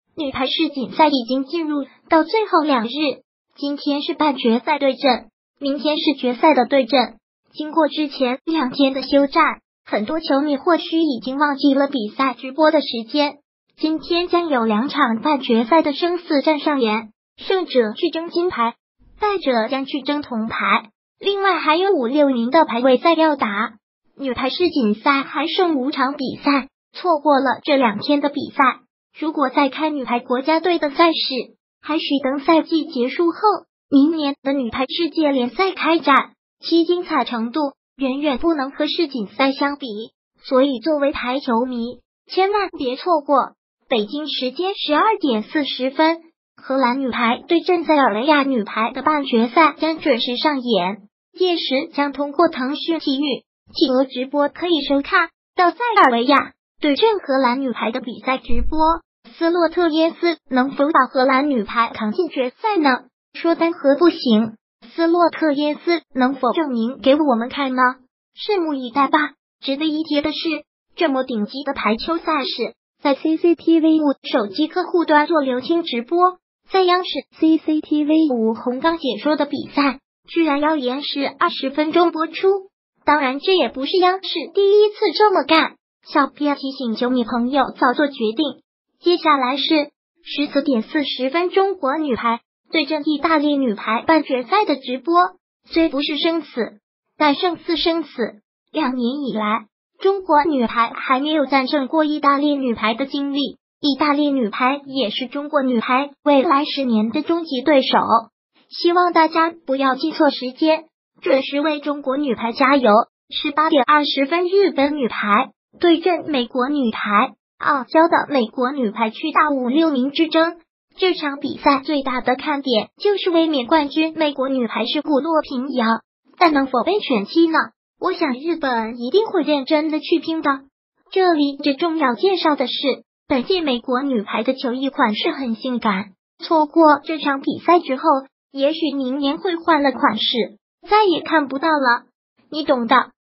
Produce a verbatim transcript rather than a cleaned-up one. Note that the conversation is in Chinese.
女排世锦赛已经进入到最后两日，今天是半决赛对阵，明天是决赛的对阵。经过之前两天的休战，很多球迷或许已经忘记了比赛直播的时间。今天将有两场半决赛的生死战上演，胜者去争金牌，败者将去争铜牌。另外还有五六名的排位赛要打。女排世锦赛还剩五场比赛，错过了这两天的比赛，如果再看女排国家队的赛事，还需等赛季结束后，明年的女排世界联赛开战，其精彩程度远远不能和世锦赛相比。所以作为台球迷，千万别错过。北京时间十二点四十分，荷兰女排对阵塞尔维亚女排的半决赛将准时上演，届时将通过腾讯体育企鹅直播可以收看到塞尔维亚对阵荷兰女排的比赛直播。斯洛特耶斯能否把荷兰女排扛进决赛呢？说单核不行，斯洛特耶斯能否证明给我们看呢？拭目以待吧。值得一提的是，这么顶级的台球赛事在 C C T V 五 手机客户端做流清直播，在央视 C C T V 五 红钢解说的比赛居然要延时二十分钟播出。当然这也不是央视第一次这么干，小编提醒球迷朋友早做决定。接下来是十四点四十分中国女排对阵意大利女排半决赛的直播，虽不是生死，但胜似生死。两年以来，中国女排还没有战胜过意大利女排的经历，意大利女排也是中国女排未来十年的终极对手。希望大家不要记错时间，准时为中国女排加油。十八点二十分，日本女排对阵美国女排，傲娇的美国女排去打五六名之争。这场比赛最大的看点就是卫冕冠军美国女排是骨落平遥，但能否被选七呢？我想日本一定会认真的去拼的。这里最重要介绍的是，本届美国女排的球衣款式很性感，错过这场比赛之后，也许明年会换了款式，再也看不到了。你懂的。